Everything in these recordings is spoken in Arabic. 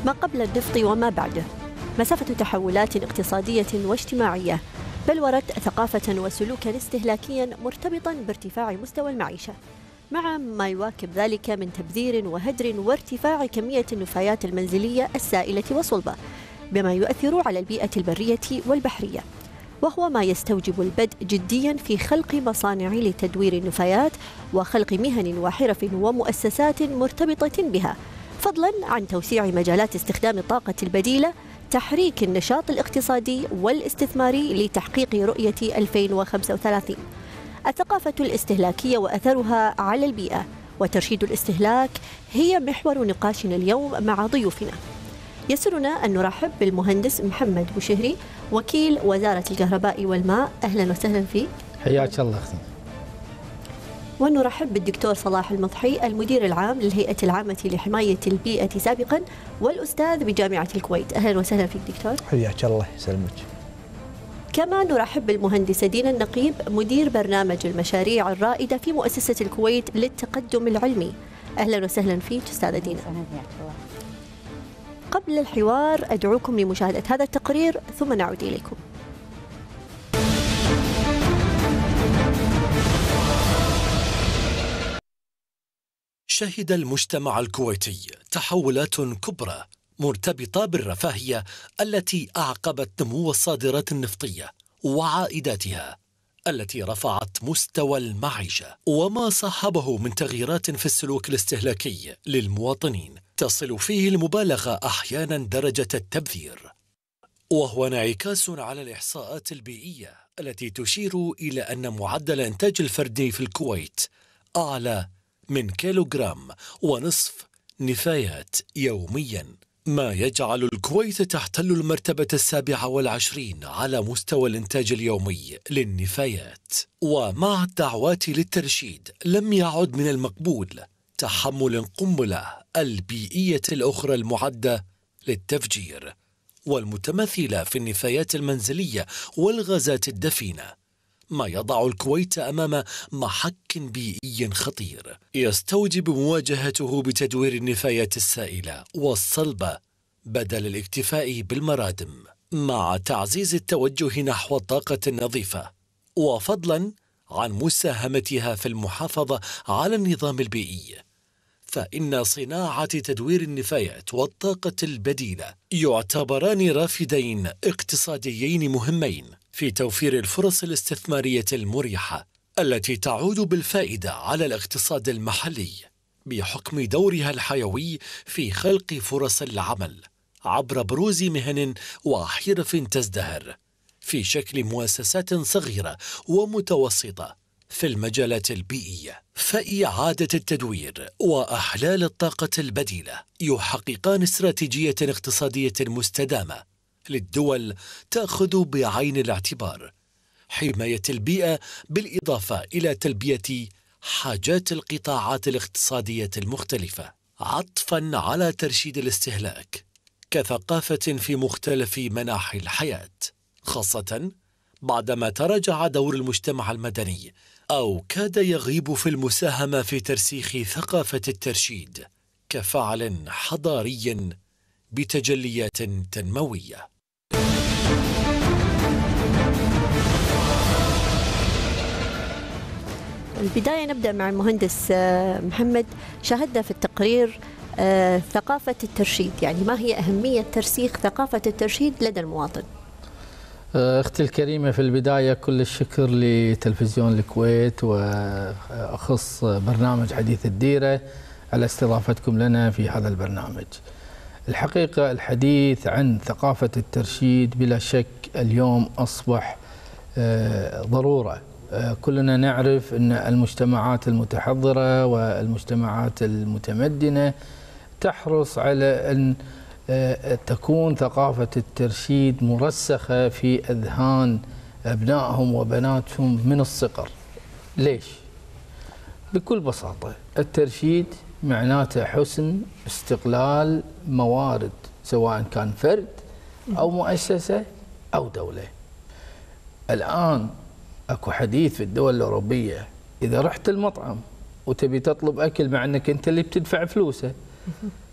ما قبل النفط وما بعده، مسافة تحولات اقتصادية واجتماعية بلورت ثقافة وسلوكا استهلاكيا مرتبطا بارتفاع مستوى المعيشة، مع ما يواكب ذلك من تبذير وهدر وارتفاع كمية النفايات المنزلية السائلة والصلبة، بما يؤثر على البيئة البرية والبحرية، وهو ما يستوجب البدء جديا في خلق مصانع لتدوير النفايات وخلق مهن وحرف ومؤسسات مرتبطة بها، فضلا عن توسيع مجالات استخدام الطاقة البديلة، تحريك النشاط الاقتصادي والاستثماري لتحقيق رؤية 2035. الثقافة الاستهلاكية وأثرها على البيئة وترشيد الاستهلاك هي محور نقاشنا اليوم مع ضيوفنا. يسرنا أن نرحب بالمهندس محمد بوشهري وكيل وزارة الكهرباء والماء. أهلا وسهلا فيك. حياك الله أختي. ونرحب بالدكتور صلاح المضحي المدير العام للهيئة العامة لحماية البيئة سابقا والأستاذ بجامعة الكويت. أهلا وسهلا فيك دكتور. حياك الله يسلمك. كما نرحب بالمهندسة دينا النقيب مدير برنامج المشاريع الرائدة في مؤسسة الكويت للتقدم العلمي. أهلا وسهلا فيك أستاذة دينا. قبل الحوار أدعوكم لمشاهدة هذا التقرير ثم نعود إليكم. شهد المجتمع الكويتي تحولات كبرى مرتبطة بالرفاهية التي أعقبت نمو الصادرات النفطية وعائداتها التي رفعت مستوى المعيشة، وما صاحبه من تغييرات في السلوك الاستهلاكي للمواطنين تصل فيه المبالغة أحيانا درجة التبذير، وهو انعكاس على الإحصاءات البيئية التي تشير إلى أن معدل إنتاج الفردي في الكويت أعلى من كيلوغرام ونصف نفايات يوميا، ما يجعل الكويت تحتل المرتبة 27 على مستوى الإنتاج اليومي للنفايات. ومع الدعوات للترشيد لم يعد من المقبول تحمل القنبلة البيئية الأخرى المعدة للتفجير والمتمثلة في النفايات المنزلية والغازات الدفينة، ما يضع الكويت أمام محك بيئي خطير يستوجب مواجهته بتدوير النفايات السائلة والصلبة بدل الاكتفاء بالمرادم، مع تعزيز التوجه نحو الطاقة النظيفة، وفضلا عن مساهمتها في المحافظة على النظام البيئي، فإن صناعة تدوير النفايات والطاقة البديلة يعتبران رافدين اقتصاديين مهمين في توفير الفرص الاستثمارية المريحة التي تعود بالفائدة على الاقتصاد المحلي بحكم دورها الحيوي في خلق فرص العمل عبر بروز مهن وحرف تزدهر في شكل مؤسسات صغيرة ومتوسطة في المجالات البيئية. فإعادة التدوير وأحلال الطاقة البديلة يحققان استراتيجية اقتصادية مستدامة للدول تأخذ بعين الاعتبار حماية البيئة بالإضافة إلى تلبية حاجات القطاعات الاقتصادية المختلفة، عطفا على ترشيد الاستهلاك كثقافة في مختلف مناحي الحياة، خاصة بعدما تراجع دور المجتمع المدني أو كاد يغيب في المساهمة في ترسيخ ثقافة الترشيد كفعل حضاري بتجليات تنموية. البداية نبدأ مع المهندس محمد. شاهدنا في التقرير ثقافة الترشيد، يعني ما هي أهمية ترسيخ ثقافة الترشيد لدى المواطن؟ أختي الكريمة، في البداية كل الشكر لتلفزيون الكويت وأخص برنامج حديث الديرة على استضافتكم لنا في هذا البرنامج. الحقيقة الحديث عن ثقافة الترشيد بلا شك اليوم أصبح ضرورة. كلنا نعرف أن المجتمعات المتحضرة والمجتمعات المتمدنة تحرص على أن تكون ثقافة الترشيد مرسخة في أذهان أبنائهم وبناتهم من الصغر. ليش؟ بكل بساطة الترشيد معناته حسن استقلال موارد، سواء كان فرد أو مؤسسة أو دولة. الآن اكو حديث في الدول الأوروبية، إذا رحت المطعم وتبي تطلب أكل مع أنك أنت اللي بتدفع فلوسه،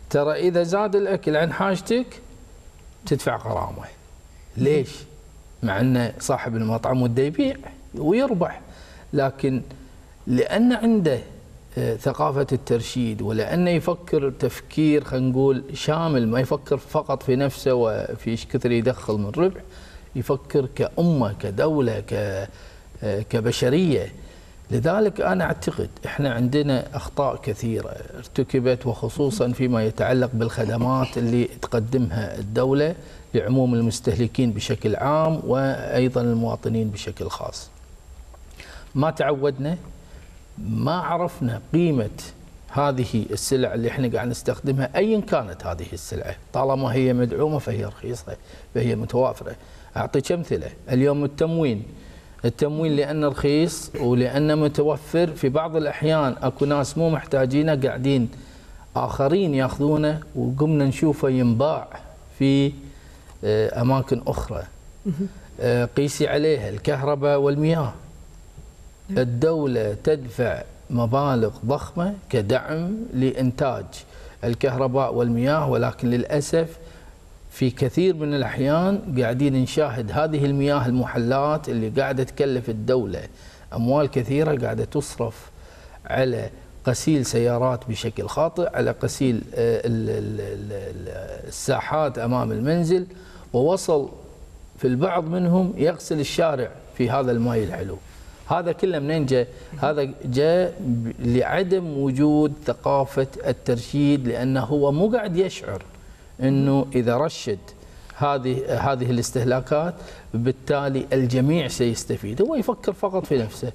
ترى إذا زاد الأكل عن حاجتك تدفع غرامة. ليش؟ مع أن صاحب المطعم وده يبيع ويربح، لكن لأن عنده ثقافة الترشيد، ولأنه يفكر تفكير خلينا نقول شامل، ما يفكر فقط في نفسه وفي ايش كثر يدخل من ربح، يفكر كأمة كدولة كبشرية. لذلك أنا أعتقد إحنا عندنا أخطاء كثيرة ارتكبت، وخصوصا فيما يتعلق بالخدمات اللي تقدمها الدولة لعموم المستهلكين بشكل عام وأيضا المواطنين بشكل خاص. ما تعودنا، ما عرفنا قيمة هذه السلع اللي احنا قاعد نستخدمها أيا كانت هذه السلعة، طالما هي مدعومة فهي رخيصة فهي متوافرة. أعطيك أمثلة. اليوم التموين لأنه رخيص ولأنه متوفر، في بعض الأحيان أكو ناس مو محتاجينه قاعدين آخرين يأخذونه، وقمنا نشوفه ينباع في أماكن أخرى. قيسي عليها الكهرباء والمياه، الدولة تدفع مبالغ ضخمة كدعم لإنتاج الكهرباء والمياه، ولكن للأسف في كثير من الأحيان قاعدين نشاهد هذه المياه المحلات اللي قاعدة تكلف الدولة أموال كثيرة، قاعدة تصرف على غسيل سيارات بشكل خاطئ، على غسيل الساحات أمام المنزل، ووصل في البعض منهم يغسل الشارع في هذا الماء الحلو. هذا كله منين جاء؟ هذا جاء لعدم وجود ثقافة الترشيد، لأنه هو مو قاعد يشعر أنه إذا رشد هذه الاستهلاكات بالتالي الجميع سيستفيد، هو يفكر فقط في نفسه.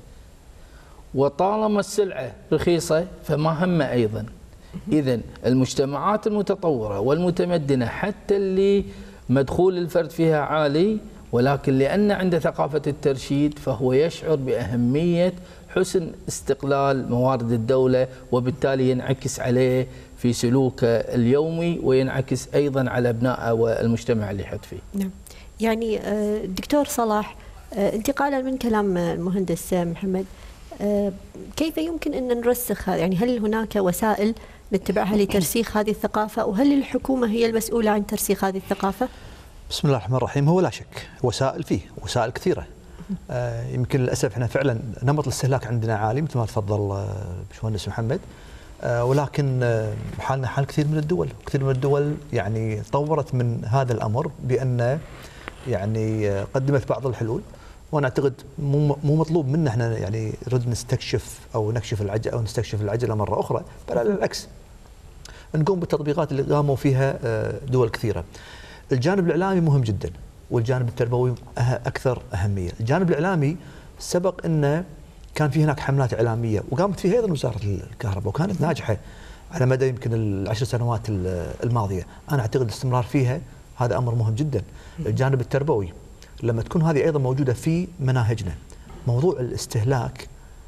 وطالما السلعة رخيصة فما همه أيضا. إذن المجتمعات المتطورة والمتمدنة حتى اللي مدخول الفرد فيها عالي، ولكن لأن عنده ثقافة الترشيد فهو يشعر بأهمية حسن استقلال موارد الدولة، وبالتالي ينعكس عليه في سلوكه اليومي، وينعكس أيضا على أبنائه والمجتمع اللي يحط فيه. نعم. يعني دكتور صلاح، انتقالا من كلام المهندس محمد، كيف يمكن أن نرسخ هذا؟ يعني هل هناك وسائل نتبعها لترسيخ هذه الثقافة، وهل الحكومة هي المسؤولة عن ترسيخ هذه الثقافة؟ بسم الله الرحمن الرحيم. هو لا شك وسائل، فيه وسائل كثيرة. يمكن للأسف احنا فعلا نمط الاستهلاك عندنا عالي مثل ما تفضل باشمهندس محمد، ولكن حالنا حال كثير من الدول، كثير من الدول يعني طورت من هذا الأمر بأن يعني قدمت بعض الحلول، وانا اعتقد مو مطلوب منا احنا يعني نرد نستكشف او نكشف العجله او نستكشف العجله مره اخرى، بل على العكس نقوم بالتطبيقات اللي قاموا فيها دول كثيره. الجانب الاعلامي مهم جدا، والجانب التربوي اكثر اهميه. الجانب الاعلامي سبق انه كان في هناك حملات اعلاميه وقامت فيها ايضا وزاره الكهرباء وكانت ناجحه على مدى يمكن العشر سنوات الماضيه. انا اعتقد الاستمرار فيها هذا امر مهم جدا. الجانب التربوي لما تكون هذه ايضا موجوده في مناهجنا، موضوع الاستهلاك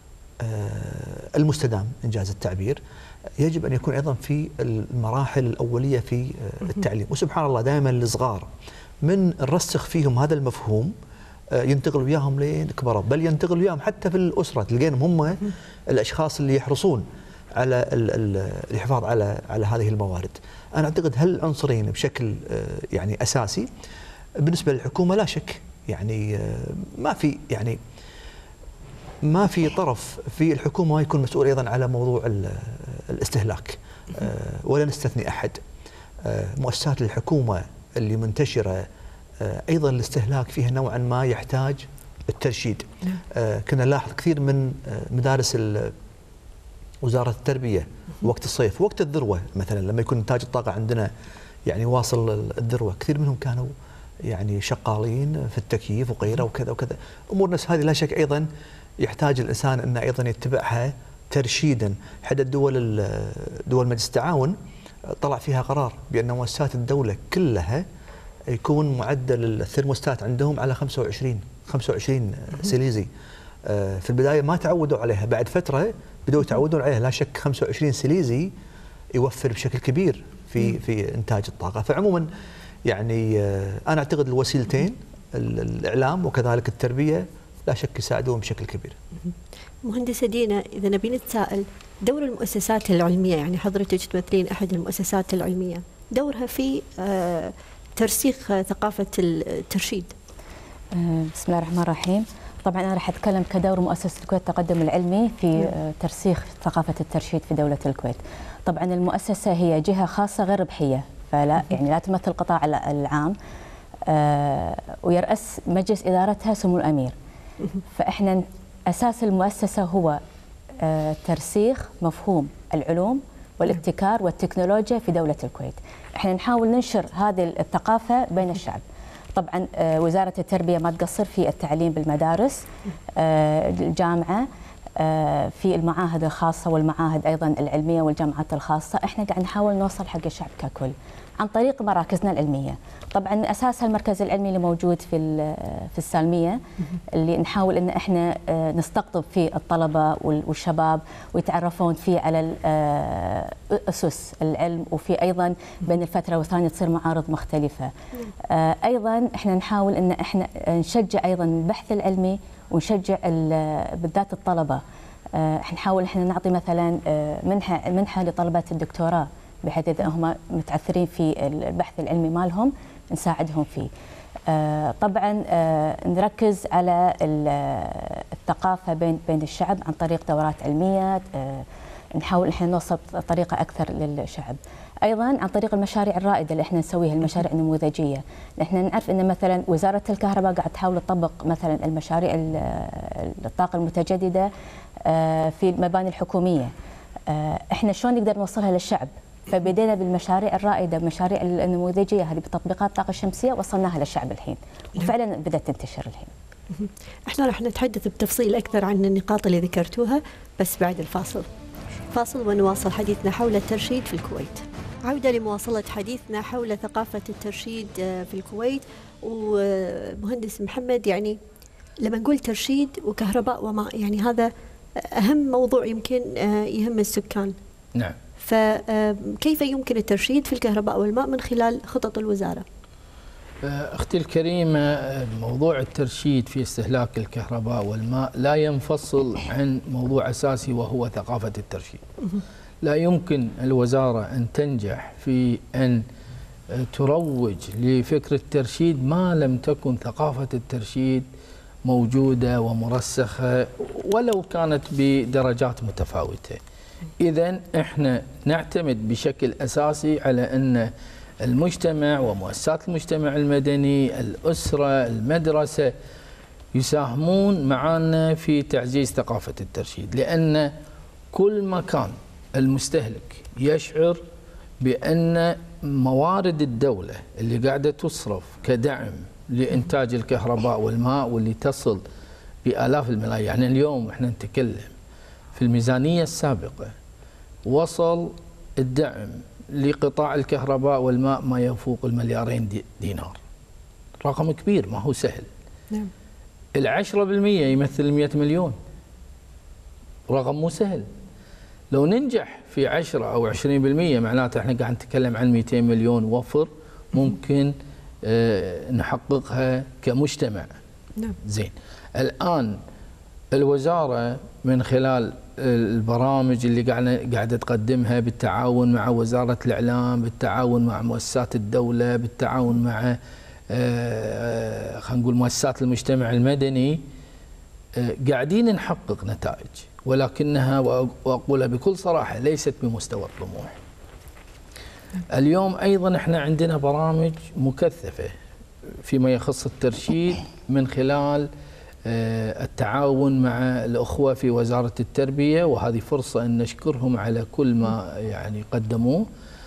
المستدام انجاز التعبير يجب ان يكون ايضا في المراحل الاوليه في التعليم. وسبحان الله دائما الصغار من نرسخ فيهم هذا المفهوم ينتقل وياهم لين كبروا، بل ينتقل وياهم حتى في الاسره، تلقينهم هم الاشخاص اللي يحرصون على الحفاظ على هذه الموارد. انا اعتقد هالعنصرين بشكل يعني اساسي. بالنسبه للحكومه لا شك يعني ما في طرف في الحكومه يكون مسؤول ايضا على موضوع الاستهلاك، ولا نستثني احد. مؤسسات الحكومه اللي منتشره ايضا الاستهلاك فيها نوعا ما يحتاج الترشيد. كنا نلاحظ كثير من مدارس وزاره التربيه وقت الصيف وقت الذروه مثلا لما يكون انتاج الطاقه عندنا يعني واصل الذروه، كثير منهم كانوا يعني شغالين في التكييف وغيره وكذا وكذا. امور نفس هذه لا شك ايضا يحتاج الانسان انه ايضا يتبعها ترشيدا. حتى دول مجلس التعاون طلع فيها قرار بان مؤسسات الدوله كلها يكون معدل الثرموستات عندهم على 25 سيليزي. في البدايه ما تعودوا عليها، بعد فتره بدأوا يتعودون عليها. لا شك 25 سيليزي يوفر بشكل كبير في انتاج الطاقه. فعموما يعني انا اعتقد الوسيلتين الاعلام وكذلك التربيه لا شك يساعدون بشكل كبير. مهندسة دينا، إذا نبي نتساءل دور المؤسسات العلمية، يعني حضرتك تمثلين أحد المؤسسات العلمية، دورها في ترسيخ ثقافة الترشيد. بسم الله الرحمن الرحيم. طبعا أنا راح أتكلم كدور مؤسسة الكويت التقدم العلمي في ترسيخ ثقافة الترشيد في دولة الكويت. طبعا المؤسسة هي جهة خاصة غير ربحية، فلا يعني لا تمثل القطاع العام، ويرأس مجلس إدارتها سمو الأمير. فإحنا أساس المؤسسة هو ترسيخ مفهوم العلوم والابتكار والتكنولوجيا في دولة الكويت. احنا نحاول ننشر هذه الثقافة بين الشعب. طبعا وزارة التربية ما تقصر في التعليم بالمدارس، الجامعة، في المعاهد الخاصة والمعاهد أيضا العلمية والجامعات الخاصة. احنا قاعد نحاول نوصل حق الشعب ككل عن طريق مراكزنا العلمية. طبعا أساسها المركز العلمي اللي موجود في السالمية، اللي نحاول أن احنا نستقطب فيه الطلبة والشباب ويتعرفون فيه على أسس العلم، وفي أيضا بين الفترة والثانية تصير معارض مختلفة. أيضا احنا نحاول أن احنا نشجع أيضا البحث العلمي ونشجع بالذات الطلبة. احنا نحاول احنا نعطي مثلا منحة لطلبة الدكتوراه، بحيث إذا هم متعثرين في البحث العلمي مالهم نساعدهم فيه. طبعا نركز على الثقافة بين الشعب عن طريق دورات علمية، نحاول احنا نوصل طريقة أكثر للشعب. أيضا عن طريق المشاريع الرائدة اللي احنا نسويها، المشاريع النموذجية. احنا نعرف أن مثلا وزارة الكهرباء قاعد تحاول تطبق مثلا المشاريع الطاقة المتجددة في المباني الحكومية. احنا شلون نقدر نوصلها للشعب؟ فبدينا بالمشاريع الرائده، المشاريع النموذجيه هذه بتطبيقات الطاقه الشمسيه، وصلناها للشعب الحين، وفعلا بدات تنتشر الحين. احنا راح نتحدث بتفصيل اكثر عن النقاط اللي ذكرتوها بس بعد الفاصل. فاصل ونواصل حديثنا حول الترشيد في الكويت. عوده لمواصله حديثنا حول ثقافه الترشيد في الكويت. ومهندس محمد، يعني لما نقول ترشيد وكهرباء وماء، يعني هذا اهم موضوع يمكن يهم السكان. نعم. فكيف يمكن الترشيد في الكهرباء والماء من خلال خطط الوزارة؟ أختي الكريمة، موضوع الترشيد في استهلاك الكهرباء والماء لا ينفصل عن موضوع أساسي وهو ثقافة الترشيد. لا يمكن الوزارة أن تنجح في أن تروج لفكرة الترشيد ما لم تكن ثقافة الترشيد موجودة ومرسخة ولو كانت بدرجات متفاوتة. إذن احنا نعتمد بشكل أساسي على أن المجتمع ومؤسسات المجتمع المدني، الأسرة، المدرسة يساهمون معنا في تعزيز ثقافة الترشيد، لأن كل ما كان المستهلك يشعر بأن موارد الدولة اللي قاعدة تصرف كدعم لإنتاج الكهرباء والماء واللي تصل بآلاف الملايين، يعني اليوم احنا نتكلم في الميزانية السابقة وصل الدعم لقطاع الكهرباء والماء ما يفوق المليارين دينار. رقم كبير، ما هو سهل. نعم. 10% يمثل 100 مليون، رقم مو سهل. لو ننجح في 10 أو 20% معناته احنا قاعد نتكلم عن 200 مليون وفر ممكن نحققها كمجتمع. نعم. زين. الآن الوزارة من خلال البرامج اللي قاعدة تقدمها بالتعاون مع وزارة الإعلام، بالتعاون مع مؤسسات الدولة، بالتعاون مع خلينا نقول مؤسسات المجتمع المدني، قاعدين نحقق نتائج، ولكنها وأقولها بكل صراحة ليست بمستوى الطموح. اليوم أيضا احنا عندنا برامج مكثفة فيما يخص الترشيد من خلال التعاون مع الأخوة في وزارة التربية، وهذه فرصة أن نشكرهم على كل ما يعني قدموه.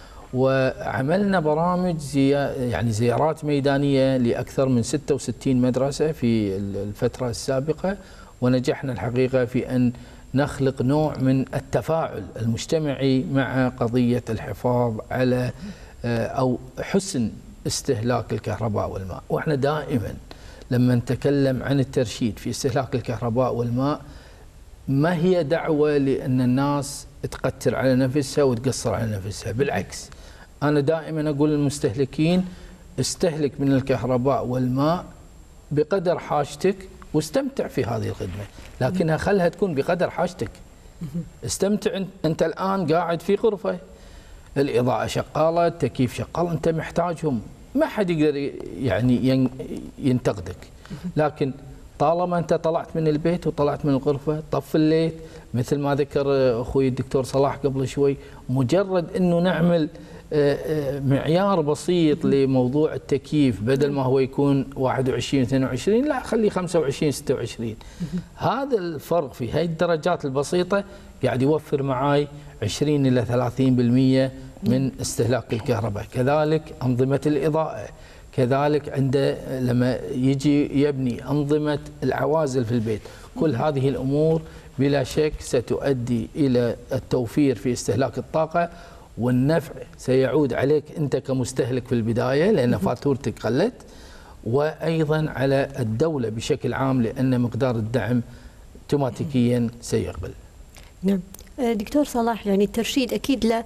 وعملنا برامج يعني زيارات ميدانية لأكثر من 66 مدرسة في الفترة السابقة، ونجحنا الحقيقة في أن نخلق نوع من التفاعل المجتمعي مع قضية الحفاظ على أو حسن استهلاك الكهرباء والماء. وإحنا دائما لما نتكلم عن الترشيد في استهلاك الكهرباء والماء ما هي دعوة لأن الناس تقتر على نفسها وتقصر على نفسها، بالعكس أنا دائما أقول للمستهلكين استهلك من الكهرباء والماء بقدر حاجتك واستمتع في هذه الخدمة، لكنها خلها تكون بقدر حاجتك. استمتع. أنت الآن قاعد في غرفة، الإضاءة شغالة، التكييف شغال، أنت محتاجهم، ما حد يقدر يعني ينتقدك. لكن طالما أنت طلعت من البيت وطلعت من الغرفة، طف الليت مثل ما ذكر أخوي الدكتور صلاح قبل شوي، مجرد أنه نعمل معيار بسيط لموضوع التكييف، بدل ما هو يكون 21 22 لا خليه 25 26. هذا الفرق في هاي الدرجات البسيطة قاعد يوفر معاي 20 إلى 30% من استهلاك الكهرباء. كذلك أنظمة الإضاءة، كذلك عنده لما يجي يبني أنظمة العوازل في البيت، كل هذه الأمور بلا شك ستؤدي إلى التوفير في استهلاك الطاقة، والنفع سيعود عليك أنت كمستهلك في البداية لأن فاتورتك قلت، وأيضا على الدولة بشكل عام لأن مقدار الدعم اوتوماتيكيا سيقل. نعم دكتور صلاح، يعني الترشيد أكيد له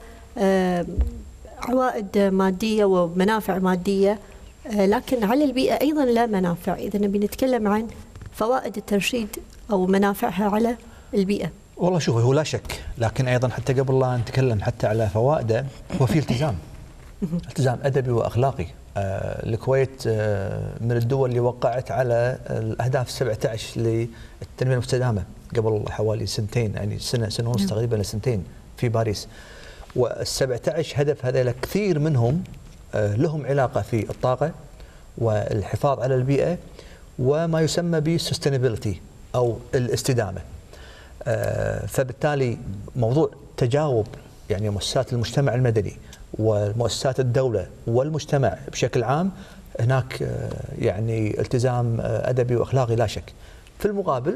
عوائد مادية ومنافع مادية، لكن على البيئة أيضا له منافع. إذا نبي نتكلم عن فوائد الترشيد أو منافعها على البيئة. والله شوف، هو لا شك، لكن أيضا حتى قبل لا نتكلم حتى على فوائده، هو في التزام التزام أدبي وأخلاقي. الكويت من الدول اللي وقعت على الأهداف 17 للتنمية المستدامة قبل حوالي سنتين، يعني سنة ونص تقريبا لسنتين في باريس. وال17 هدف هذول كثير منهم لهم علاقة في الطاقة والحفاظ على البيئة وما يسمى بالسستينابيلتي أو الاستدامة. فبالتالي موضوع تجاوب يعني مؤسسات المجتمع المدني ومؤسسات الدولة والمجتمع بشكل عام، هناك يعني التزام أدبي وأخلاقي لا شك. في المقابل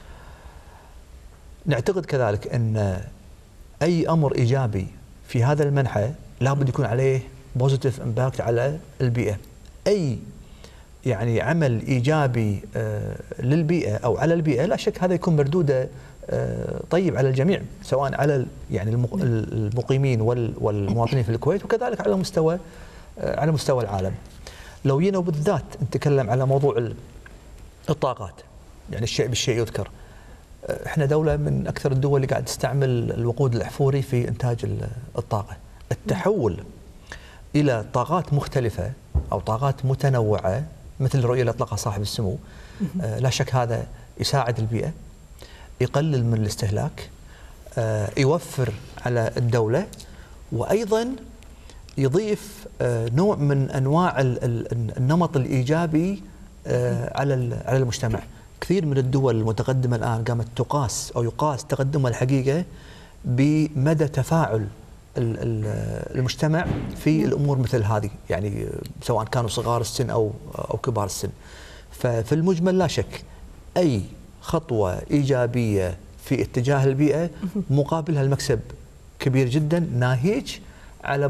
نعتقد كذلك أن أي أمر إيجابي في هذا المنحى لابد يكون عليه بوزيتيف امباكت على البيئة. أي يعني عمل إيجابي للبيئة أو على البيئة لا شك هذا يكون مردوده طيب على الجميع، سواء على يعني المقيمين والمواطنين في الكويت وكذلك على مستوى العالم. لو جينا وبالذات نتكلم على موضوع الطاقات، يعني الشيء بالشيء يذكر. احنا دولة من أكثر الدول اللي قاعد تستعمل الوقود الأحفوري في إنتاج الطاقة. التحول إلى طاقات مختلفة أو طاقات متنوعة مثل الرؤية اللي أطلقها صاحب السمو، لا شك هذا يساعد البيئة، يقلل من الاستهلاك، يوفر على الدولة، وأيضا يضيف نوع من أنواع النمط الإيجابي على المجتمع. كثير من الدول المتقدمة الآن قامت يقاس تقدمها الحقيقة بمدى تفاعل المجتمع في الأمور مثل هذه، يعني سواء كانوا صغار السن أو كبار السن. ففي المجمل لا شك أي خطوة إيجابية في اتجاه البيئة مقابلها المكسب كبير جدا، ناهيك على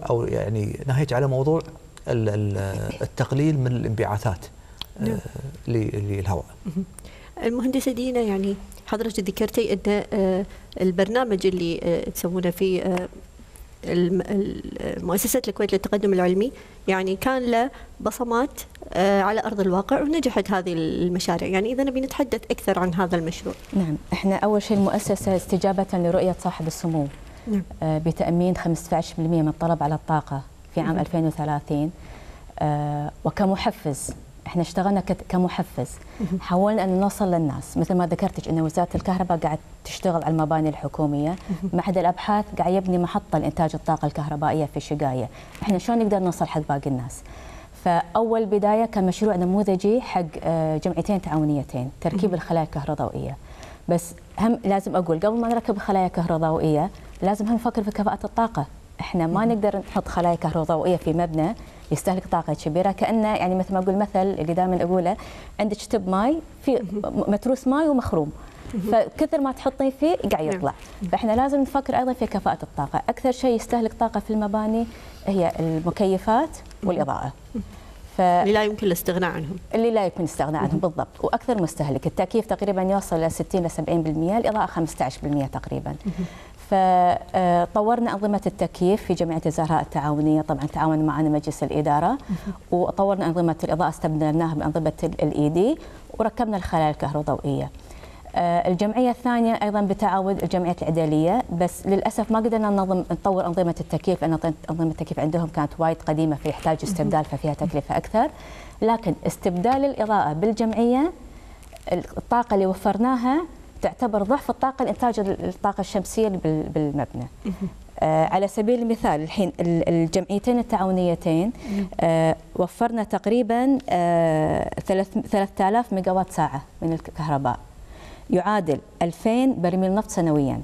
موضوع التقليل من الانبعاثات للهواء. المهندسة دينا، يعني حضرتك ذكرتي أن البرنامج اللي تسوونه في مؤسسة الكويت للتقدم العلمي يعني كان له بصمات على أرض الواقع ونجحت هذه المشاريع. يعني إذا نبي نتحدث أكثر عن هذا المشروع. نعم، احنا أول شيء المؤسسة استجابة لرؤية صاحب السمو بتأمين 15% من الطلب على الطاقة في عام 2030 وكمحفز. احنا اشتغلنا كمحفز، حاولنا ان نوصل للناس مثل ما ذكرتك ان وزاره الكهرباء قاعد تشتغل على المباني الحكوميه، معهد الابحاث قاعد يبني محطه لانتاج الطاقه الكهربائيه في الشقايه. احنا شلون نقدر نوصل حق باقي الناس؟ فاول بدايه كان مشروع نموذجي حق جمعيتين تعاونيتين تركيب الخلايا الكهروضوئيه. بس هم لازم اقول قبل ما نركب خلايا كهروضوئيه لازم هم نفكر في كفاءه الطاقه. احنا ما نقدر نحط خلايا كهروضوئيه في مبنى يستهلك طاقه كبيره، كانه يعني مثل ما اقول المثل اللي دائما اقوله، عندك تب ماي في متروس ماي ومخروم، فكثر ما تحطين فيه قاعد يطلع. فاحنا لازم نفكر ايضا في كفاءه الطاقه. اكثر شيء يستهلك طاقه في المباني هي المكيفات والاضاءه، اللي لا يمكن الاستغناء عنهم. بالضبط. واكثر مستهلك، التكييف تقريبا يوصل ل 60 ل 70%، الاضاءه 15% تقريبا. فطورنا أنظمة التكييف في جمعية الزهراء التعاونية، طبعا تعاون معنا مجلس الإدارة، وطورنا أنظمة الإضاءة استبدلناها بأنظمة LED، وركبنا الخلايا الكهروضوئية. الجمعية الثانية أيضا بتعاون الجمعية العدالية، بس للأسف ما قدرنا نطور أنظمة التكييف لأن أنظمة التكييف عندهم كانت وايد قديمة فيحتاج استبدال، ففيها تكلفة أكثر. لكن استبدال الإضاءة بالجمعية، الطاقة اللي وفرناها تعتبر ضعف الطاقة لإنتاج الطاقة الشمسية بالمبنى. على سبيل المثال الحين الجمعيتين التعاونيتين وفرنا تقريبا 3000 ميجا وات ساعة من الكهرباء، يعادل 2000 برميل نفط سنويا،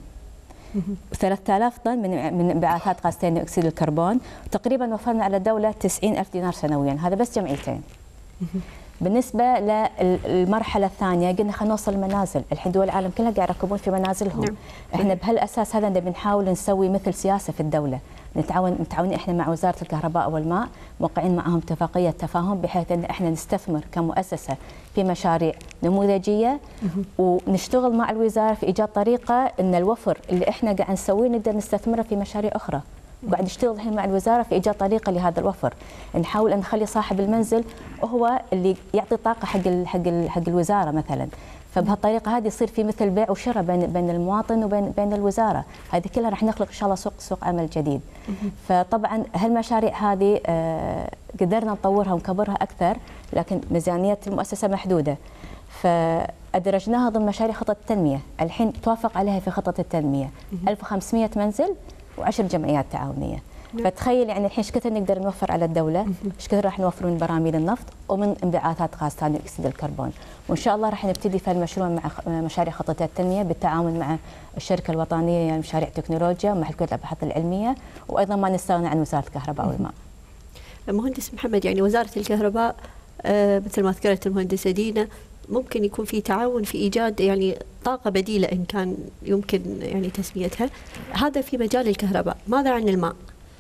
3000 طن من انبعاثات غاز ثاني اكسيد الكربون. تقريبا وفرنا على الدولة 90,000 دينار سنويا، هذا بس جمعيتين. بالنسبة للمرحلة الثانية قلنا خلينا نوصل المنازل، الحين دول العالم كلها قاعد يركبون في منازلهم. نعم. احنا بهالاساس هذا نبي نحاول نسوي مثل سياسة في الدولة، متعاونين احنا مع وزارة الكهرباء والماء، موقعين معهم اتفاقية تفاهم بحيث ان احنا نستثمر كمؤسسة في مشاريع نموذجية، ونشتغل مع الوزارة في ايجاد طريقة ان الوفر اللي احنا قاعد نسويه نقدر نستثمره في مشاريع اخرى. وقاعد نشتغل الحين مع الوزاره في ايجاد طريقه لهذا الوفر، نحاول ان نخلي صاحب المنزل هو اللي يعطي طاقه حق الوزاره مثلا، فبهالطريقه هذه يصير في مثل بيع وشراء بين المواطن وبين الوزاره، هذه كلها راح نخلق ان شاء الله سوق عمل جديد. فطبعا هالمشاريع هذه قدرنا نطورها ونكبرها اكثر، لكن ميزانيه المؤسسه محدوده، فادرجناها ضمن مشاريع خطه التنميه، الحين توافق عليها في خطه التنميه 1500 منزل و10 جمعيات تعاونيه. فتخيل يعني الحين ايش كثر نقدر نوفر على الدوله، ايش كثر راح نوفر من براميل النفط ومن انبعاثات غاز ثاني اكسيد الكربون. وان شاء الله راح نبتدي في المشروع مع مشاريع خطه التنميه بالتعاون مع الشركه الوطنيه يعني مشاريع تكنولوجيا ومع كليه الابحاث العلميه، وايضا ما نستغنى عن وزاره الكهرباء والماء. مهندس محمد، يعني وزاره الكهرباء مثل ما ذكرت المهندسه دينا ممكن يكون في تعاون في ايجاد يعني طاقه بديله ان كان يمكن يعني تسميتها، هذا في مجال الكهرباء. ماذا عن الماء؟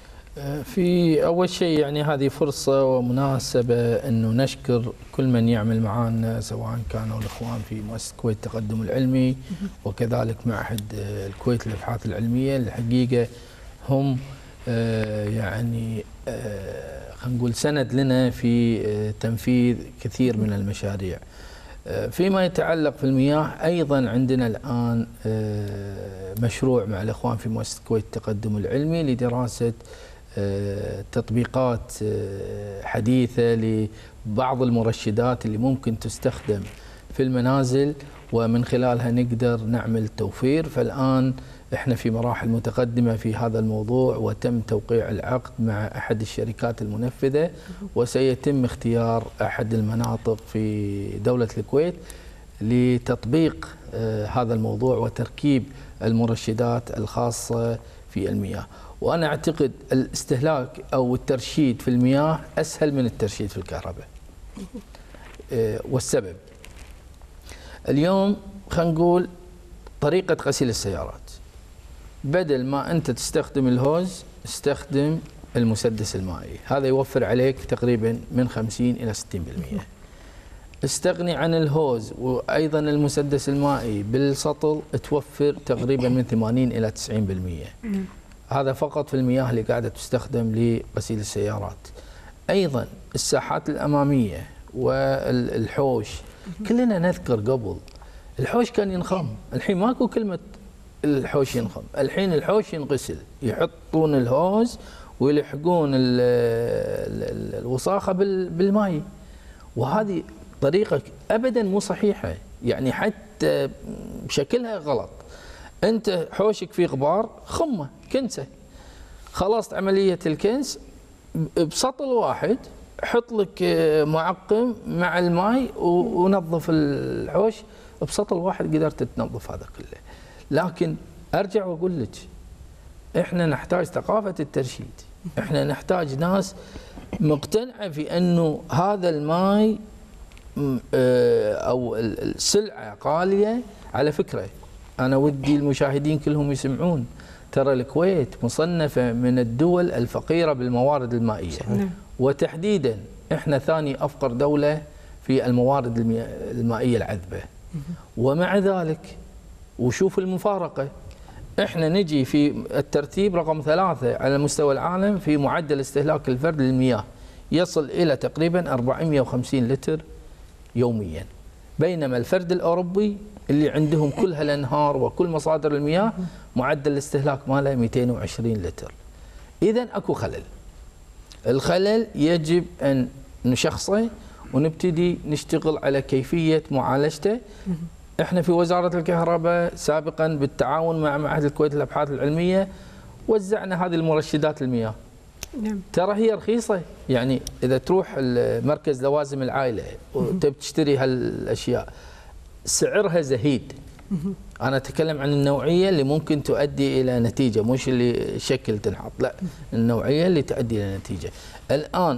في أول شيء يعني هذه فرصة ومناسبة أنه نشكر كل من يعمل معنا، سواء كانوا الإخوان في مؤسسة الكويت التقدم العلمي وكذلك معهد الكويت للأبحاث العلمية. الحقيقة هم يعني خلينا نقول سند لنا في تنفيذ كثير من المشاريع. فيما يتعلق في المياه أيضا عندنا الآن مشروع مع الإخوان في مؤسسة الكويت التقدم العلمي لدراسة تطبيقات حديثة لبعض المرشدات اللي ممكن تستخدم في المنازل ومن خلالها نقدر نعمل توفير. فالآن احنا في مراحل متقدمة في هذا الموضوع، وتم توقيع العقد مع أحد الشركات المنفذة، وسيتم اختيار أحد المناطق في دولة الكويت لتطبيق هذا الموضوع وتركيب المرشدات الخاصة في المياه. وأنا أعتقد الاستهلاك أو الترشيد في المياه أسهل من الترشيد في الكهرباء. والسبب اليوم خلينا نقول طريقة غسيل السيارات، بدل ما أنت تستخدم الهوز استخدم المسدس المائي، هذا يوفر عليك تقريبا من 50 إلى 60%. استغني عن الهوز وأيضا المسدس المائي بالسطل توفر تقريبا من 80 إلى 90%. هذا فقط في المياه اللي قاعدة تستخدم لغسيل السيارات. أيضا الساحات الأمامية والحوش، كلنا نذكر قبل الحوش كان ينخم، الحين ماكو كلمة الحوش ينخم، الحين الحوش ينغسل، يحطون الهوز ويلحقون الوساخة بالماء، وهذه طريقة أبدا مو صحيحة، يعني حتى شكلها غلط. أنت حوشك فيه غبار خمه كنسه، خلصت عملية الكنس بسطل واحد، حط لك معقم مع الماء ونظف الحوش بسطل واحد، قدرت تنظف هذا كله. لكن ارجع واقول لك احنا نحتاج ثقافة الترشيد، احنا نحتاج ناس مقتنعة في انه هذا الماء او السلعة غالية. على فكرة انا ودي المشاهدين كلهم يسمعون، ترى الكويت مصنفة من الدول الفقيرة بالموارد المائية. صحيح. وتحديدا احنا ثاني افقر دولة في الموارد المائية العذبة. ومع ذلك وشوف المفارقة، احنا نجي في الترتيب رقم 3 على مستوى العالم في معدل استهلاك الفرد للمياه، يصل الى تقريبا 450 لتر يوميا، بينما الفرد الاوروبي اللي عندهم كل هالانهار وكل مصادر المياه معدل الاستهلاك ماله 220 لتر. اذا اكو خلل. الخلل يجب ان نشخصه ونبتدي نشتغل على كيفيه معالجته. احنا في وزاره الكهرباء سابقا بالتعاون مع معهد الكويت للابحاث العلميه وزعنا هذه المرشدات المياه. نعم. ترى هي رخيصه، يعني اذا تروح مركز لوازم العائله وتبي تشتري هالاشياء سعرها زهيد. انا اتكلم عن النوعيه اللي ممكن تؤدي الى نتيجه، مش اللي شكل تنحط، لا النوعيه اللي تؤدي الى نتيجه. الان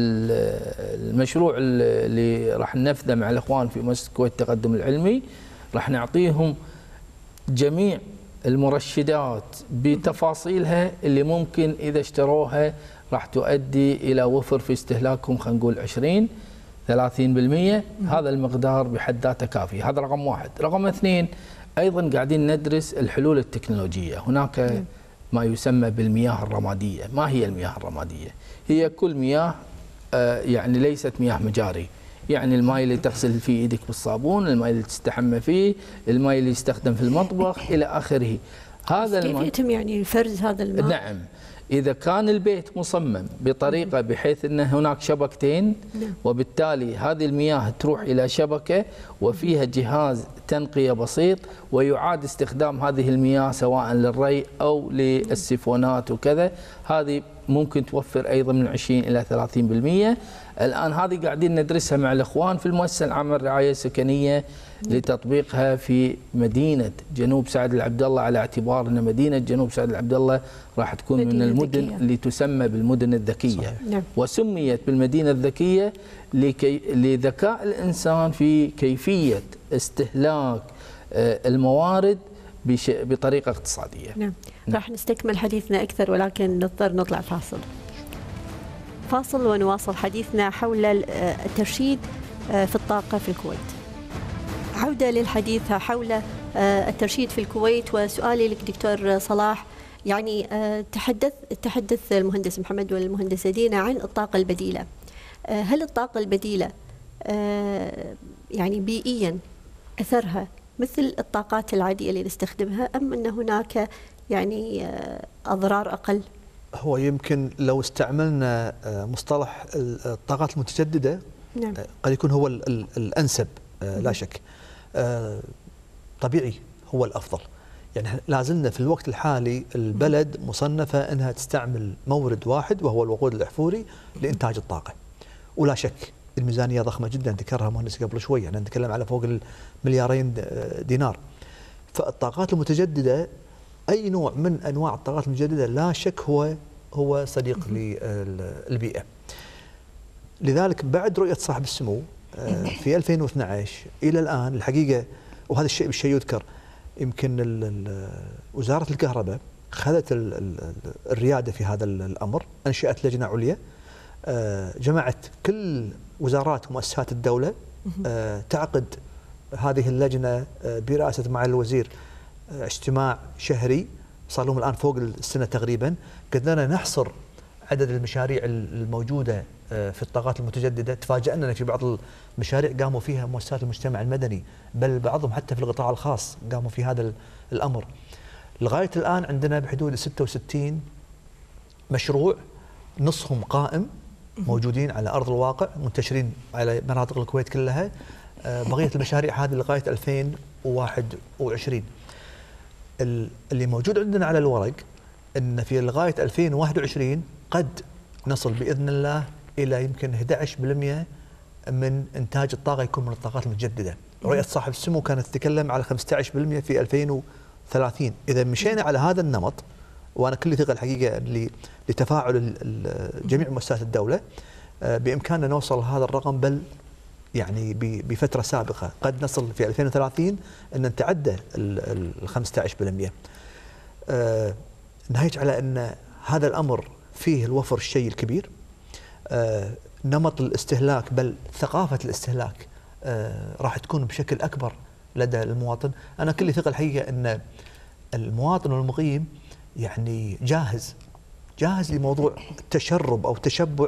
المشروع اللي راح ننفذه مع الاخوان في مؤسسه الكويت التقدم العلمي راح نعطيهم جميع المرشدات بتفاصيلها اللي ممكن اذا اشتروها راح تؤدي الى وفر في استهلاكهم، خلينا نقول 20-30%. هذا المقدار بحد ذاته كافي. هذا رقم 1. رقم 2 ايضا قاعدين ندرس الحلول التكنولوجيه. هناك ما يسمى بالمياه الرماديه. ما هي المياه الرماديه؟ هي كل مياه يعني ليست مياه مجاري، يعني الماء اللي تغسل فيه ايدك بالصابون، الماء اللي تستحمى فيه، الماء اللي يستخدم في المطبخ الى اخره. هذا كيف يتم يعني فرز هذا الماء؟ نعم، إذا كان البيت مصمم بطريقة بحيث أن هناك شبكتين، وبالتالي هذه المياه تروح إلى شبكة وفيها جهاز تنقية بسيط ويعاد استخدام هذه المياه سواء للري أو للسيفونات وكذا، هذه ممكن توفر أيضا من 20 إلى 30%. الآن هذه قاعدين ندرسها مع الإخوان في المؤسسة العامة للرعاية السكنية لتطبيقها في مدينة جنوب سعد العبد الله، على اعتبار أن مدينة جنوب سعد العبد الله راح تكون من المدن ذكية اللي تسمى بالمدن الذكية. نعم. وسميت بالمدينة الذكية لذكاء الإنسان في كيفية استهلاك الموارد بطريقة اقتصادية. نعم. راح نستكمل حديثنا أكثر ولكن نضطر نطلع فاصل ونواصل حديثنا حول الترشيد في الطاقة في الكويت. عودة للحديث حول الترشيد في الكويت، وسؤالي لك دكتور صلاح، يعني تحدث المهندس محمد والمهندسة دينا عن الطاقة البديلة. هل الطاقة البديلة يعني بيئيا أثرها مثل الطاقات العادية اللي نستخدمها، أم أن هناك يعني أضرار أقل؟ هو يمكن لو استعملنا مصطلح الطاقات المتجددة نعم. قد يكون هو الأنسب لا شك. طبيعي هو الأفضل. يعني لازلنا في الوقت الحالي البلد مصنفة أنها تستعمل مورد واحد وهو الوقود الأحفوري لإنتاج الطاقة، ولا شك الميزانية ضخمة جدا ذكرها مهندس قبل شوي، يعني نتكلم على فوق المليارين دينار. فالطاقات المتجددة أي نوع من أنواع الطاقات المتجددة لا شك هو صديق للبيئة. لذلك بعد رؤية صاحب السمو في 2012 إلى الآن الحقيقة، وهذا الشيء يذكر، يمكن وزارة الكهرباء خذت الريادة في هذا الأمر، أنشأت لجنة عليا جمعت كل وزارات ومؤسسات الدولة، تعقد هذه اللجنة برئاسة معالي الوزير اجتماع شهري، صار لهم الآن فوق السنة تقريبا، قدرنا نحصر عدد المشاريع الموجودة في الطاقات المتجددة. تفاجأنا أن في بعض المشاريع قاموا فيها مؤسسات المجتمع المدني، بل بعضهم حتى في القطاع الخاص قاموا في هذا الأمر. لغاية الآن عندنا بحدود 66 مشروع، نصهم قائم موجودين على أرض الواقع منتشرين على مناطق الكويت كلها. بقية المشاريع هذه لغاية 2021. اللي موجود عندنا على الورق أن في لغاية 2021 قد نصل بإذن الله إلى يمكن 11% من إنتاج الطاقة يكون من الطاقات المتجددة. رؤية صاحب السمو كانت تتكلم على 15% في 2030. إذا مشينا على هذا النمط، وأنا كل ثقة الحقيقة لتفاعل جميع مؤسسات الدولة، بإمكاننا نوصل هذا الرقم، بل يعني بفترة سابقة قد نصل في 2030 أن نتعدى ال 15%. ناهيك على أن هذا الأمر فيه الوفر الشيء الكبير، نمط الاستهلاك بل ثقافة الاستهلاك راح تكون بشكل أكبر لدى المواطن. أنا كل ثقة الحقيقة أن المواطن والمقيم يعني جاهز لموضوع التشرب او تشبع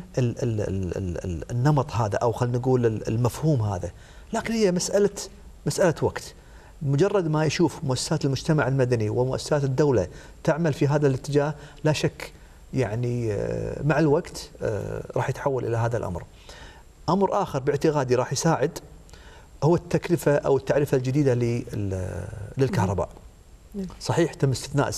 النمط هذا، او خلينا نقول المفهوم هذا، لكن هي مساله وقت. مجرد ما يشوف مؤسسات المجتمع المدني ومؤسسات الدوله تعمل في هذا الاتجاه، لا شك يعني مع الوقت راح يتحول الى هذا الامر. امر اخر باعتقادي راح يساعد هو التكلفه او التعرفه الجديده للكهرباء. صحيح تم استثناء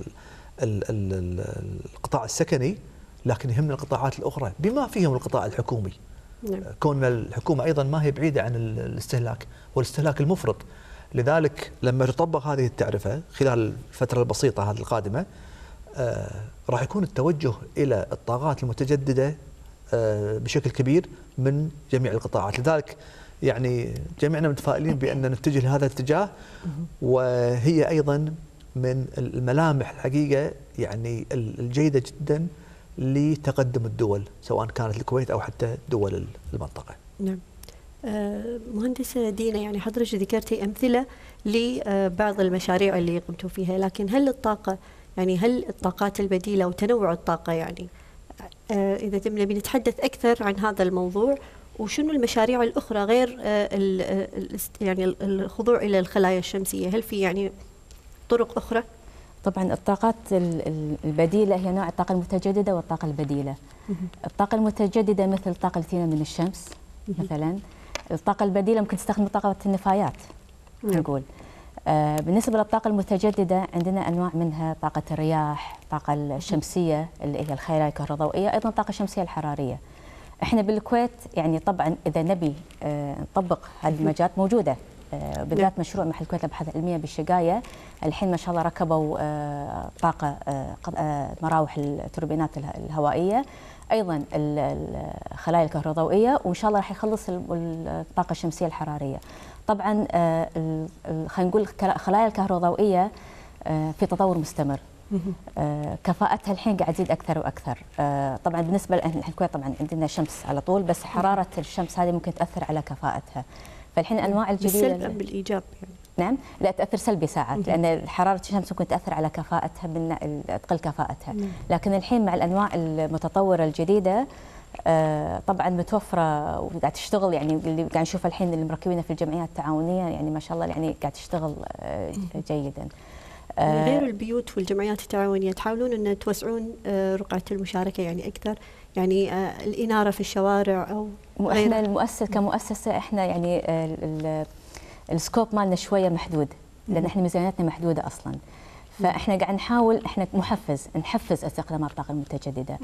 القطاع السكني، لكن يهمنا القطاعات الاخرى بما فيهم القطاع الحكومي. كون الحكومه ايضا ما هي بعيده عن الاستهلاك والاستهلاك المفرط. لذلك لما تطبق هذه التعرفه خلال الفتره البسيطه هذه القادمه، راح يكون التوجه الى الطاقات المتجدده بشكل كبير من جميع القطاعات. لذلك يعني جميعنا متفائلين بان نتجه لهذا الاتجاه، وهي ايضا من الملامح الحقيقه يعني الجيده جدا لتقدم الدول، سواء كانت الكويت او حتى دول المنطقه. نعم. مهندسة دينا، يعني حضرتك ذكرتي أمثلة لبعض المشاريع اللي قمتوا فيها، لكن هل الطاقة، يعني هل الطاقات البديلة وتنوع الطاقة، يعني إذا نبي نتحدث أكثر عن هذا الموضوع، وشنو المشاريع الأخرى غير يعني الخضوع إلى الخلايا الشمسية؟ هل في يعني طرق أخرى؟ طبعا الطاقات البديلة هي نوع الطاقة المتجددة والطاقة البديلة. الطاقة المتجددة مثل الطاقة التي من الشمس مثلا. الطاقة البديلة ممكن تستخدم طاقة النفايات نقول. بالنسبة للطاقة المتجددة عندنا أنواع منها طاقة الرياح، الطاقة الشمسية اللي هي الخلايا الكهروضوئية، أيضا الطاقة الشمسية الحرارية. احنا بالكويت يعني طبعا إذا نبي نطبق هذه المجالات موجودة، بالذات مشروع محل الكويت للأبحاث العلمية بالشقاية الحين ما شاء الله ركبوا طاقة مراوح التوربينات الهوائية، ايضا الخلايا الكهروضوئيه، وان شاء الله راح يخلص الطاقه الشمسيه الحراريه. طبعا خلينا نقول الخلايا الكهروضوئيه في تطور مستمر. كفاءتها الحين قاعد تزيد اكثر واكثر. طبعا بالنسبه للكويت طبعا عندنا شمس على طول، بس حراره الشمس هذه ممكن تاثر على كفاءتها. فالحين الانواع الجديده بالسلب ام بالايجاب يعني؟ نعم، لا تاثر سلبي ساعات، لان حراره الشمس ممكن تاثر على كفاءتها تقل كفاءتها. لكن الحين مع الانواع المتطوره الجديده طبعا متوفره وقاعد تشتغل، يعني اللي قاعد نشوفها الحين اللي مركبينها في الجمعيات التعاونيه يعني ما شاء الله يعني قاعد تشتغل جيدا. غير البيوت والجمعيات التعاونيه تحاولون ان توسعون رقعه المشاركه يعني اكثر، يعني الاناره في الشوارع او احنا المؤسسه كمؤسسه احنا يعني السكوب مالنا شويه محدود، لان احنا ميزانيتنا محدوده اصلا. فاحنا قاعد نحاول، احنا نحفز استخدام الطاقه المتجدده.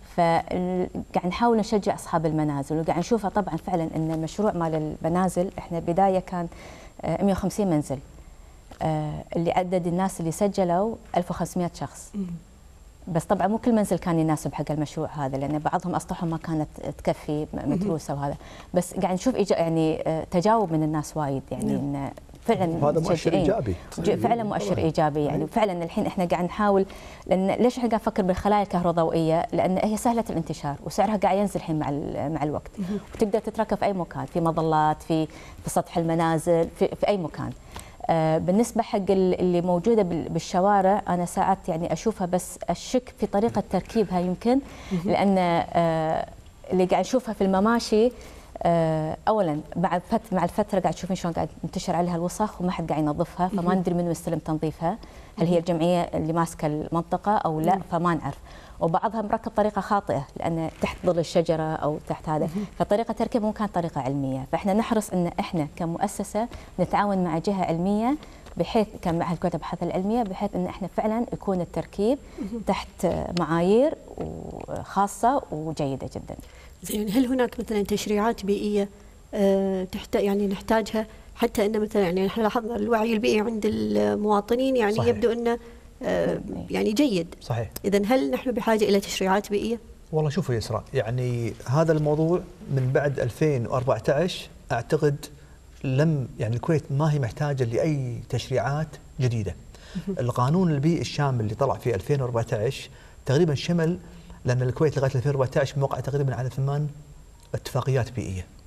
فقاعد نحاول نشجع اصحاب المنازل، وقاعد نشوفها طبعا فعلا ان المشروع مال المنازل احنا بدايه كان 150 منزل، اللي عدد الناس اللي سجلوا 1500 شخص. بس طبعا مو كل منزل كان يناسب حق المشروع هذا، لان بعضهم اسطحهم ما كانت تكفي متروسه وهذا، بس قاعد نشوف يعني تجاوب من الناس وايد، يعني ان فعلا هذا مؤشر ايجابي، فعلا مؤشر ايجابي. يعني فعلا الحين احنا قاعد نحاول، لان ليش احنا قاعد نفكر بالخلايا الكهروضوئيه؟ لان هي سهله الانتشار وسعرها قاعد ينزل الحين مع الوقت، وتقدر تتركب في اي مكان، في مظلات، في سطح المنازل، في اي مكان. بالنسبة حق اللي موجودة بالشوارع أنا ساعات يعني أشوفها، بس أشك في طريقة تركيبها يمكن، لأن اللي قاعد نشوفها في المماشي أولا مع الفترة قاعد تشوفين شلون قاعد ينتشر عليها الوسخ وما حد قاعد ينظفها، فما ندري منو يستلم تنظيفها، هل هي الجمعية اللي ماسكة المنطقة أو لا، فما نعرف. وبعضها مركب طريقه خاطئه لان تحت ظل الشجره او تحت هذا، فطريقه تركيبه مو كانت طريقه علميه. فاحنا نحرص ان احنا كمؤسسه نتعاون مع جهه علميه، بحيث كان معهد الكويت للابحاث العلميه، بحيث ان احنا فعلا يكون التركيب تحت معايير خاصه وجيده جدا. زين، هل هناك مثلا تشريعات بيئيه يعني نحتاجها حتى ان مثلا يعني احنا لاحظنا الوعي البيئي عند المواطنين يعني صحيح. يبدو انه يعني جيد. صحيح. إذن هل نحن بحاجة إلى تشريعات بيئية؟ والله شوفوا يا إسراء، يعني هذا الموضوع من بعد 2014 أعتقد يعني الكويت ما هي محتاجة لأي تشريعات جديدة. القانون البيئي الشامل اللي طلع في 2014 تقريبا شمل، لأن الكويت لغاية 2014 موقع تقريبا على 8 اتفاقيات بيئية.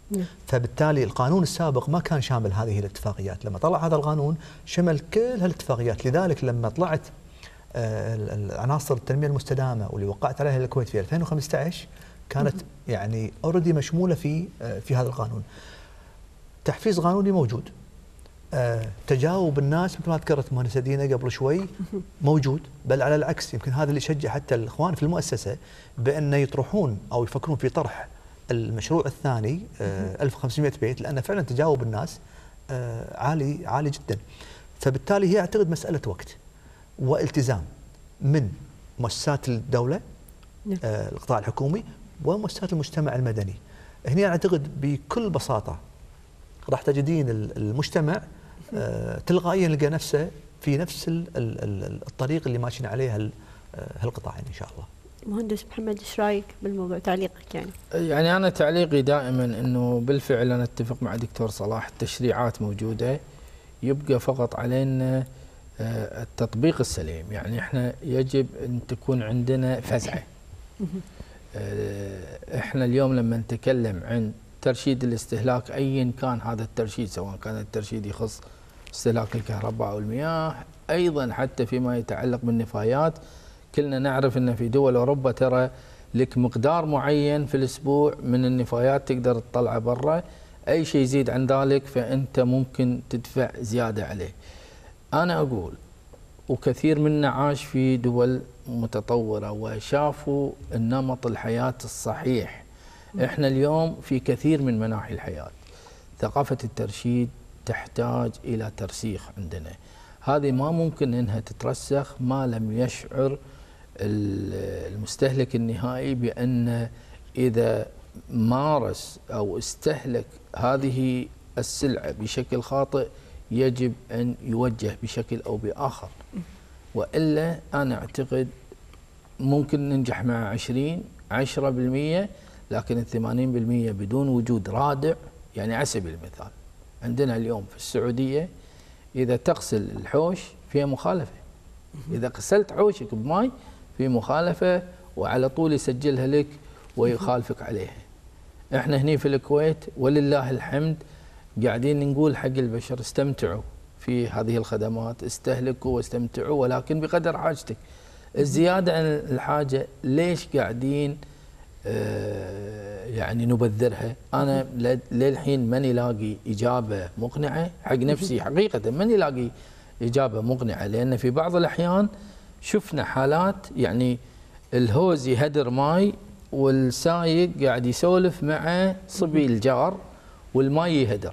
فبالتالي القانون السابق ما كان شامل هذه الاتفاقيات، لما طلع هذا القانون شمل كل هالاتفاقيات. لذلك لما طلعت عناصر التنميه المستدامه واللي وقعت عليها الكويت في 2015 كانت يعني اوريدي مشموله في هذا القانون. تحفيز قانوني موجود، تجاوب الناس مثل ما ذكرت مهندسه دينا قبل شوي موجود، بل على العكس يمكن هذا اللي يشجع حتى الاخوان في المؤسسه بان يطرحون او يفكرون في طرح المشروع الثاني 1500 بيت، لان فعلا تجاوب الناس عالي جدا. فبالتالي هي اعتقد مساله وقت والتزام من مؤسسات الدوله القطاع الحكومي ومؤسسات المجتمع المدني. هنا اعتقد بكل بساطه راح تجدين المجتمع تلقائيا يلقى نفسه في نفس الطريق اللي ماشيين عليه هالقطاعين ان شاء الله. مهندس محمد ايش رايك بالموضوع؟ تعليقك يعني انا تعليقي دائما انه بالفعل انا اتفق مع دكتور صلاح، التشريعات موجوده، يبقى فقط علينا التطبيق السليم. يعني احنا يجب ان تكون عندنا فزعه. احنا اليوم لما نتكلم عن ترشيد الاستهلاك ايا كان هذا الترشيد، سواء كان الترشيد يخص استهلاك الكهرباء او المياه، ايضا حتى فيما يتعلق بالنفايات، كلنا نعرف ان في دول اوروبا ترى لك مقدار معين في الاسبوع من النفايات تقدر تطلعه برا، اي شيء يزيد عن ذلك فانت ممكن تدفع زياده عليه. انا اقول وكثير منا عاش في دول متطوره وشافوا النمط الحياه الصحيح. احنا اليوم في كثير من مناحي الحياه ثقافه الترشيد تحتاج الى ترسيخ عندنا. هذه ما ممكن انها تترسخ ما لم يشعر المستهلك النهائي بان اذا مارس او استهلك هذه السلعه بشكل خاطئ يجب ان يوجه بشكل او باخر، والا انا اعتقد ممكن ننجح مع 10%، لكن 80% بدون وجود رادع. يعني على سبيل المثال عندنا اليوم في السعوديه اذا تغسل الحوش فيها مخالفه، اذا غسلت حوشك بماء في مخالفه وعلى طول يسجلها لك ويخالفك عليها. احنا هنا في الكويت ولله الحمد قاعدين نقول حق البشر استمتعوا في هذه الخدمات، استهلكوا واستمتعوا، ولكن بقدر حاجتك. الزياده عن الحاجه ليش قاعدين يعني نبذرها؟ انا للحين ماني لاقي اجابه مقنعه حق نفسي، حقيقه ماني لاقي اجابه مقنعه، لان في بعض الاحيان شفنا حالات يعني الهوز يهدر ماي والسايق قاعد يسولف مع صبي الجار والماي يهدر.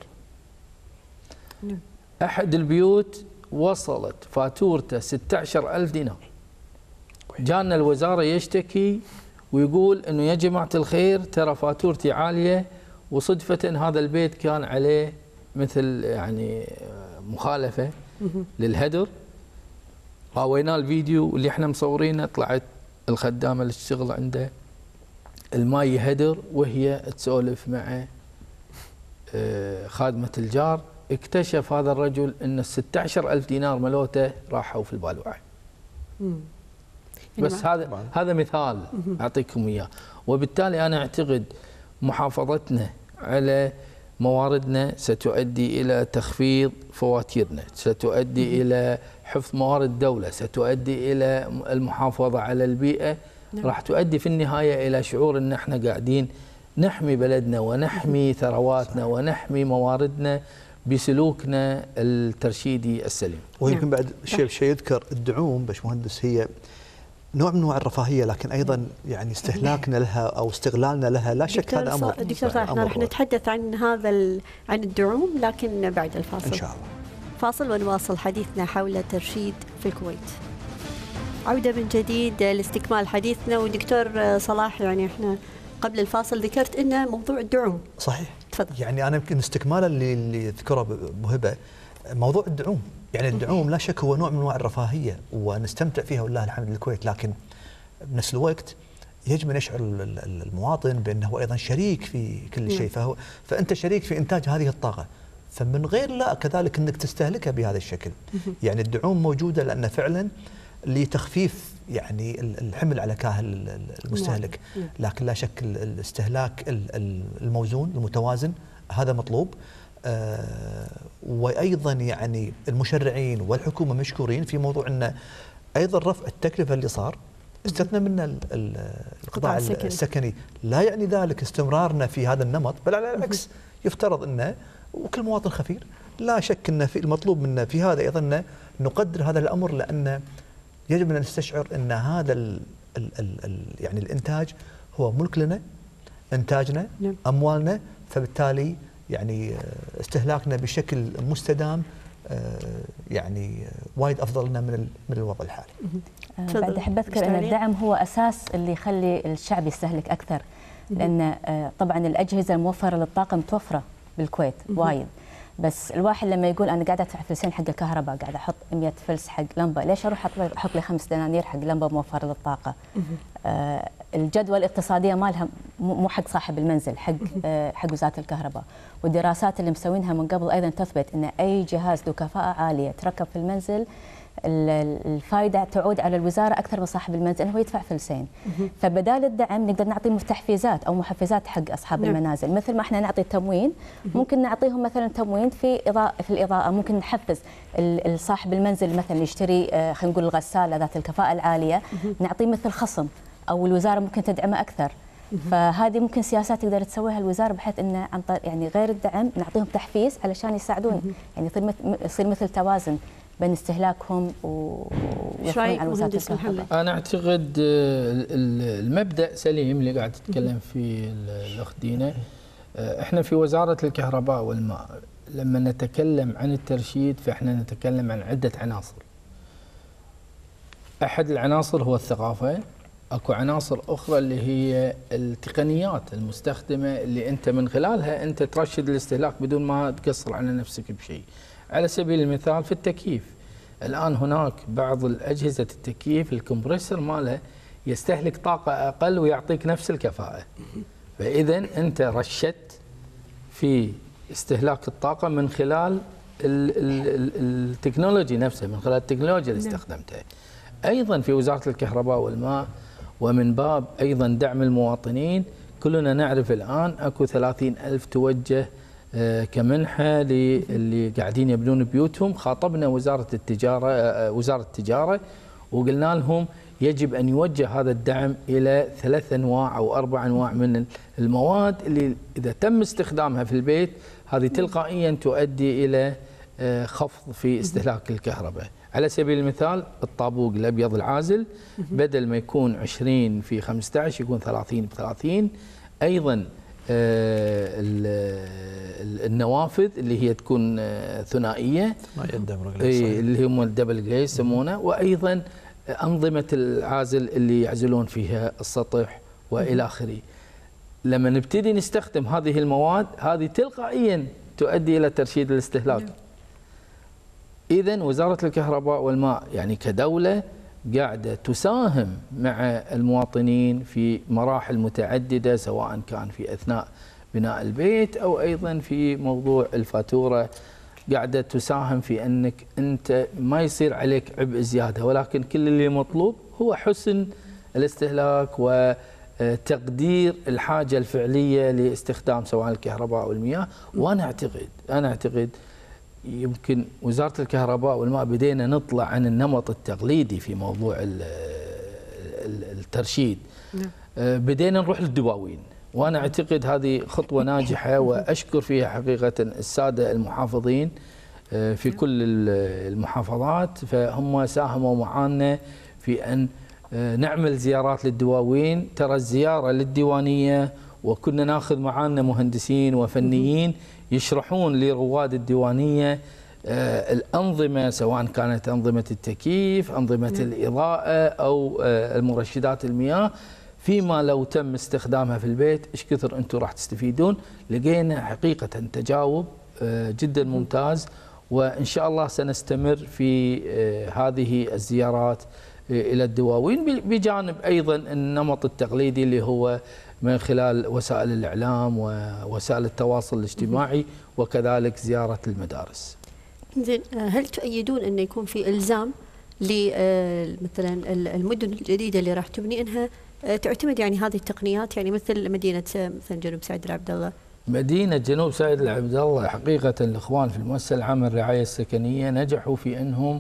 احد البيوت وصلت فاتورته 16,000 دينار. جانا الوزاره يشتكي ويقول انه يا جماعه الخير ترى فاتورتي عاليه، وصدفه هذا البيت كان عليه مثل يعني مخالفه للهدر. راوينا الفيديو اللي احنا مصورينه، طلعت الخدامه اللي تشتغل عنده الماي يهدر وهي تسولف مع خادمه الجار. اكتشف هذا الرجل ان 16,000 دينار ملوته راحوا في البالوعه. بس هذا مثال اعطيكم اياه. وبالتالي انا اعتقد محافظتنا على مواردنا ستؤدي الى تخفيض فواتيرنا، ستؤدي الى حفظ موارد الدوله، ستؤدي الى المحافظه على البيئه. راح تؤدي في النهايه الى شعور ان احنا قاعدين نحمي بلدنا ونحمي ثرواتنا ونحمي مواردنا بسلوكنا الترشيدي السليم. ويمكن بعد شيء يذكر الدعوم باشمهندس، هي نوع من انواع الرفاهيه، لكن ايضا يعني استهلاكنا لها او استغلالنا لها لا شك هذا امر. دكتور صالح، احنا راح نتحدث عن عن الدعوم لكن بعد الفاصل ان شاء الله. فاصل ونواصل حديثنا حول الترشيد في الكويت. عوده من جديد لاستكمال حديثنا. ودكتور صلاح، يعني احنا قبل الفاصل ذكرت ان موضوع الدعوم. صحيح. تفضل. يعني انا يمكن استكمالا اللي ذكره بهبه، موضوع الدعوم، يعني الدعوم لا شك هو نوع من انواع الرفاهيه ونستمتع فيها ولله الحمد للكويت، لكن بنفس الوقت يجب ان يشعر المواطن بانه ايضا شريك في كل شيء، فانت شريك في انتاج هذه الطاقه، فمن غير لا كذلك انك تستهلكها بهذا الشكل. يعني الدعوم موجوده لان فعلا لتخفيف يعني الحمل على كاهل المستهلك. لكن لا شك الاستهلاك الموزون المتوازن هذا مطلوب. وايضا يعني المشرعين والحكومه مشكورين في موضوع ان ايضا رفع التكلفه اللي صار استثنى منه القطاع السكني. لا يعني ذلك استمرارنا في هذا النمط، بل على العكس يفترض انه وكل مواطن خفير لا شك ان في المطلوب منا في هذا ايضا أن نقدر هذا الامر، لان يجب ان نستشعر ان هذا يعني الانتاج هو ملك لنا، انتاجنا، اموالنا، فبالتالي يعني استهلاكنا بشكل مستدام يعني وايد افضل لنا من الوضع الحالي. بعد احب اذكر ان الدعم هو اساس اللي يخلي الشعب يستهلك اكثر، لان طبعا الاجهزه الموفره للطاقه متوفره بالكويت وايد، بس الواحد لما يقول انا قاعد ادفع فلسين حق الكهرباء، قاعد احط 100 فلس حق لمبه، ليش اروح احط لي 5 دنانير حق لمبه موفره للطاقه؟ الجدوى الاقتصاديه مالها مو حق صاحب المنزل، حق وزاره الكهرباء. والدراسات اللي مسوينها من قبل ايضا تثبت ان اي جهاز ذو كفاءه عاليه تركب في المنزل الفائده تعود على الوزاره اكثر من صاحب المنزل، هو يدفع فلسين. فبدال الدعم نقدر نعطي تحفيزات او محفزات حق اصحاب المنازل، مثل ما احنا نعطي تموين ممكن نعطيهم مثلا تموين في الاضاءه، ممكن نحفز صاحب المنزل مثلا يشتري خلينا نقول الغساله ذات الكفاءه العاليه، نعطيه مثل خصم، او الوزاره ممكن تدعمه اكثر. فهذه ممكن سياسات تقدر تسويها الوزاره، بحيث انه عن طريق يعني غير الدعم نعطيهم تحفيز علشان يساعدون، يعني يصير مثل توازن بين استهلاكهم ويحصلون على وزاره الكهرباء. انا اعتقد المبدا سليم اللي قاعد تتكلم فيه الاخت دينا. احنا في وزاره الكهرباء والماء لما نتكلم عن الترشيد فاحنا نتكلم عن عده عناصر. احد العناصر هو الثقافه، اكو عناصر اخرى اللي هي التقنيات المستخدمه اللي انت من خلالها انت ترشد الاستهلاك بدون ما تقصر على نفسك بشيء. على سبيل المثال في التكييف، الان هناك بعض الاجهزه التكييف الكمبريسر ماله يستهلك طاقه اقل ويعطيك نفس الكفاءه. فاذا انت رشدت في استهلاك الطاقه من خلال التكنولوجي نفسها، من خلال التكنولوجيا اللي استخدمتها. ايضا في وزاره الكهرباء والماء ومن باب ايضا دعم المواطنين، كلنا نعرف الان اكو 30,000 توجه كمنحه للي قاعدين يبنون بيوتهم. خاطبنا وزاره التجاره وقلنا لهم يجب ان يوجه هذا الدعم الى 3 انواع او 4 انواع من المواد اللي اذا تم استخدامها في البيت هذه تلقائيا تؤدي الى خفض في استهلاك الكهرباء. على سبيل المثال الطابوق الابيض العازل بدل ما يكون 20 في 15 يكون 30 ب30. ايضا النوافذ اللي هي تكون ثنائيه اللي هم الدبل جليز يسمونه، وايضا انظمه العازل اللي يعزلون فيها السطح والى اخره. لما نبتدي نستخدم هذه المواد هذه تلقائيا تؤدي الى ترشيد الاستهلاك. اذا وزاره الكهرباء والماء يعني كدوله قاعده تساهم مع المواطنين في مراحل متعدده، سواء كان في اثناء بناء البيت او ايضا في موضوع الفاتوره. قاعده تساهم في انك انت ما يصير عليك عبء زياده، ولكن كل اللي مطلوب هو حسن الاستهلاك وتقدير الحاجه الفعليه لاستخدام سواء الكهرباء او المياه. وانا اعتقد يمكن وزاره الكهرباء والماء بدينا نطلع عن النمط التقليدي في موضوع الترشيد. بدينا نروح للدواوين، وانا اعتقد هذه خطوه ناجحه واشكر فيها حقيقه الساده المحافظين في كل المحافظات، فهم ساهموا معنا في ان نعمل زيارات للدواوين. ترى الزياره للديوانيه وكنا ناخذ معنا مهندسين وفنيين يشرحون لرواد الديوانيه الانظمه، سواء كانت انظمه التكييف، انظمه الاضاءه او المرشدات المياه، فيما لو تم استخدامها في البيت ايش كثر انتم راح تستفيدون. لقينا حقيقه تجاوب جدا ممتاز، وان شاء الله سنستمر في هذه الزيارات الى الدواوين، بجانب ايضا النمط التقليدي اللي هو من خلال وسائل الاعلام ووسائل التواصل الاجتماعي وكذلك زياره المدارس. زين، هل تؤيدون انه يكون في الزام مثلا المدن الجديدة اللي راح تبني انها تعتمد يعني هذه التقنيات، يعني مثل مدينة مثلا جنوب سعيد العبد الله؟ مدينة جنوب سعيد العبد الله حقيقة الإخوان في المؤسسة العامة للرعاية السكنية نجحوا في أنهم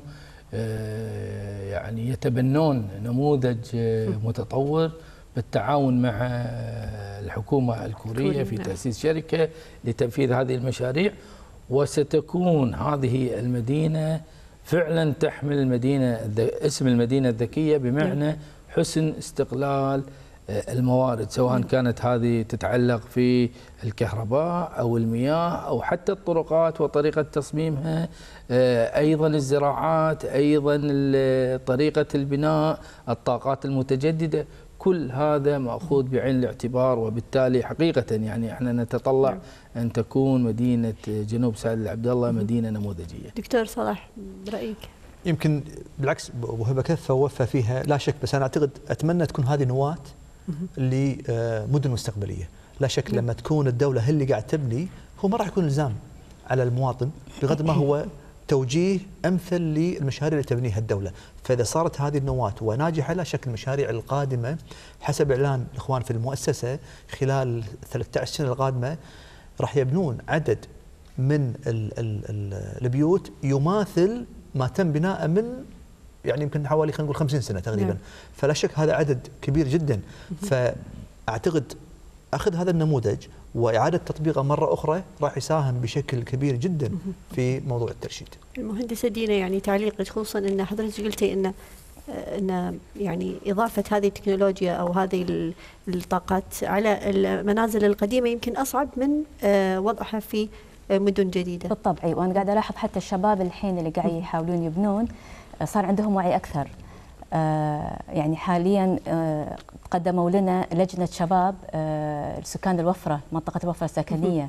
يعني يتبنون نموذج متطور بالتعاون مع الحكومة الكورية في تأسيس شركة لتنفيذ هذه المشاريع، وستكون هذه المدينة فعلا تحمل اسم المدينة الذكية، بمعنى حسن استغلال الموارد، سواء كانت هذه تتعلق في الكهرباء أو المياه أو حتى الطرقات وطريقة تصميمها، أيضا الزراعات، أيضا طريقة البناء، الطاقات المتجددة، كل هذا مأخوذ بعين الاعتبار. وبالتالي حقيقة يعني احنا نتطلع أن تكون مدينة جنوب سعيد العبد الله مدينة نموذجية. دكتور صلاح برأيك؟ يمكن بالعكس أبو هبة كفة ووفى فيها لا شك، بس أنا أعتقد أتمنى تكون هذه نواة لمدن مستقبلية. لا شك لما تكون الدولة هي اللي قاعد تبني، هو ما راح يكون الزام على المواطن بقدر ما هو توجيه أمثل للمشاريع اللي تبنيها الدولة. فإذا صارت هذه النواة وناجحة، لا شك المشاريع القادمة حسب إعلان الإخوان في المؤسسة خلال 13 سنة القادمة راح يبنون عدد من البيوت يماثل ما تم بناءه من يعني يمكن حوالي خلينا نقول 50 سنة تقريبا. فلا شك هذا عدد كبير جدا. فأعتقد أخذ هذا النموذج وإعادة تطبيقه مرة أخرى راح يساهم بشكل كبير جدا في موضوع الترشيد. المهندسة دينا، يعني تعليقك خصوصا أن حضرتك قلتي أن يعني إضافة هذه التكنولوجيا أو هذه الطاقات على المنازل القديمة يمكن أصعب من وضعها في مدن جديدة. بالطبع، وأنا قاعدة ألاحظ حتى الشباب الحين اللي قاعد يحاولون يبنون صار عندهم وعي أكثر. يعني حاليا قدموا لنا لجنة شباب سكان الوفرة، منطقة الوفرة السكنية،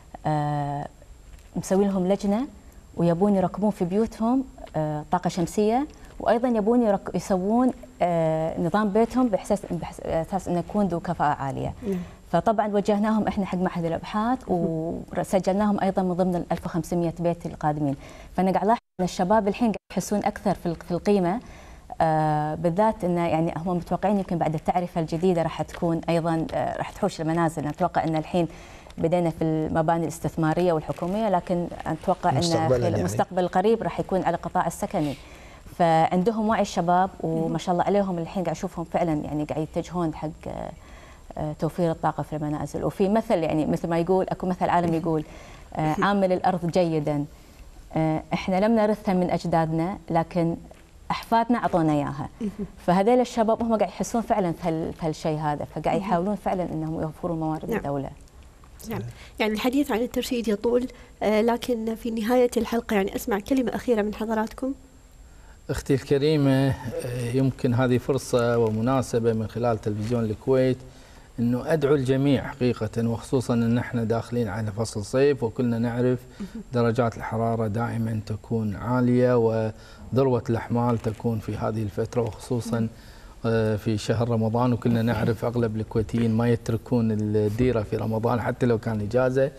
مسوي لهم لجنة ويبون يركبون في بيوتهم طاقة شمسية، وأيضا يبون يسوون نظام بيتهم بأساس أنه يكون ذو كفاءة عالية. فطبعا وجهناهم احنا حق معهد الابحاث وسجلناهم ايضا من ضمن ال 1500 بيت القادمين. فانا قاعد الاحظ ان الشباب الحين قاعد يحسون اكثر في القيمه، بالذات انه يعني هم متوقعين يمكن بعد التعرفه الجديده راح تكون ايضا راح تحوش المنازل. نتوقع ان الحين بدينا في المباني الاستثماريه والحكوميه، لكن اتوقع ان في المستقبل القريب راح يكون على القطاع السكني. فعندهم وعي الشباب وما شاء الله عليهم، الحين قاعد اشوفهم فعلا يعني قاعد يتجهون حق توفير الطاقة في المنازل. وفي مثل يعني مثل ما يقول اكو مثل عالم يقول عامل الأرض جيدا، احنا لم نرثها من أجدادنا لكن أحفادنا أعطونا إياها. فهذول الشباب هم قاعد يحسون فعلا في هالشيء هذا، فقاعد يحاولون فعلا أنهم يوفرون موارد الدولة. نعم. يعني الحديث عن الترشيد يطول، لكن في نهاية الحلقة يعني أسمع كلمة أخيرة من حضراتكم. أختي الكريمة، يمكن هذه فرصة ومناسبة من خلال تلفزيون الكويت أنه أدعو الجميع حقيقة، وخصوصا أن احنا داخلين على فصل صيف وكلنا نعرف درجات الحرارة دائما تكون عالية وذروة الأحمال تكون في هذه الفترة، وخصوصا في شهر رمضان، وكلنا نعرف أغلب الكويتيين ما يتركون الديرة في رمضان حتى لو كان إجازة.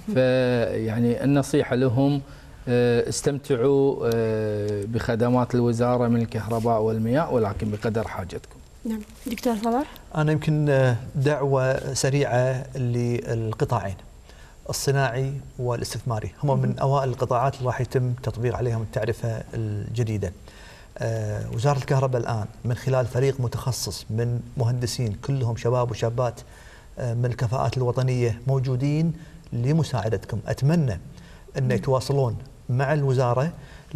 فيعني النصيحة لهم استمتعوا بخدمات الوزارة من الكهرباء والمياه، ولكن بقدر حاجتكم. نعم. دكتور صلاح، أنا يمكن دعوة سريعة للقطاعين الصناعي والاستثماري، هم من أوائل القطاعات اللي راح يتم تطبيق عليهم التعرفة الجديدة. وزارة الكهرباء الآن من خلال فريق متخصص من مهندسين كلهم شباب وشابات من الكفاءات الوطنية موجودين لمساعدتكم. أتمنى أن يتواصلون مع الوزارة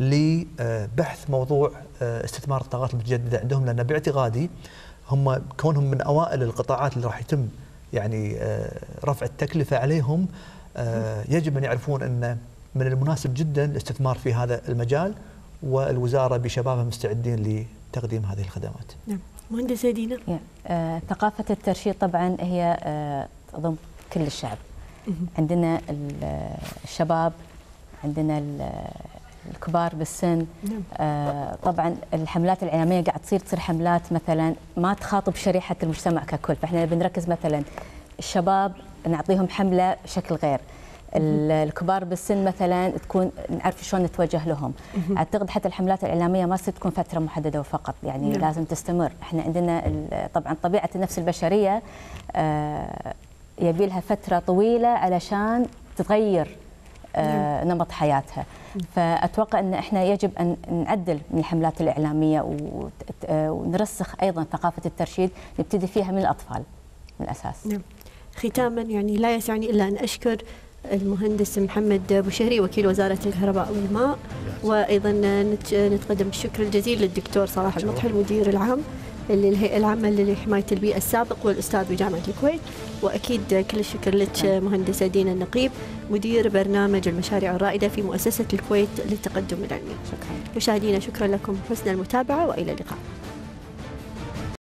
لبحث موضوع استثمار الطاقات المتجددة عندهم، لأن باعتقادي هم كونهم من أوائل القطاعات اللي راح يتم يعني رفع التكلفة عليهم، يجب أن يعرفون أن من المناسب جدا الاستثمار في هذا المجال، والوزارة بشبابها مستعدين لتقديم هذه الخدمات. نعم. مهندسة دينا، ثقافة الترشيد طبعا هي تضم كل الشعب. عندنا الشباب، عندنا الكبار بالسن. طبعا الحملات الإعلامية قاعد تصير حملات مثلا ما تخاطب شريحة المجتمع ككل، فاحنا بنركز مثلا الشباب نعطيهم حملة بشكل غير. الكبار بالسن مثلا تكون نعرف شلون نتوجه لهم. اعتقد حتى الحملات الاعلاميه ما تكون فتره محدده وفقط، يعني لازم تستمر. احنا عندنا طبعا طبيعه النفس البشريه يبي لها فتره طويله علشان تغير نمط حياتها. فأتوقع أن إحنا يجب أن نعدل من الحملات الإعلامية ونرسخ أيضا ثقافة الترشيد، نبتدي فيها من الأطفال من الأساس. نعم. ختاما يعني لا يسعني إلا أن أشكر المهندس محمد بوشهري وكيل وزارة الكهرباء والماء، وأيضا نتقدم بالشكر الجزيل للدكتور صلاح المطحل المدير العام للهيئة العامة لحماية البيئة السابق والأستاذ بجامعة الكويت، وأكيد كل الشكر لك مهندسة دينا النقيب مدير برنامج المشاريع الرائدة في مؤسسة الكويت للتقدم العلمي. شكرا مشاهدينا، شكرا لكم حسن المتابعة وإلى اللقاء.